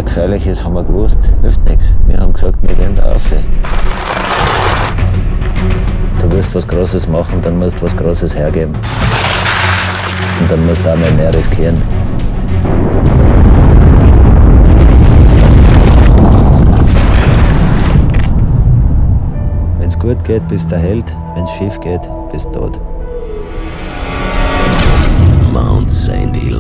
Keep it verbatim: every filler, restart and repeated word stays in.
sehr gefährlich ist, haben wir gewusst, hilft nichts. Wir haben gesagt, wir gehen da rauf. Du willst was Großes machen, dann musst du was Großes hergeben. Und dann musst du auch mal mehr riskieren. Wenn es gut geht, bist du der Held. Wenn es schief geht, bist du tot. Mount Saint Elias.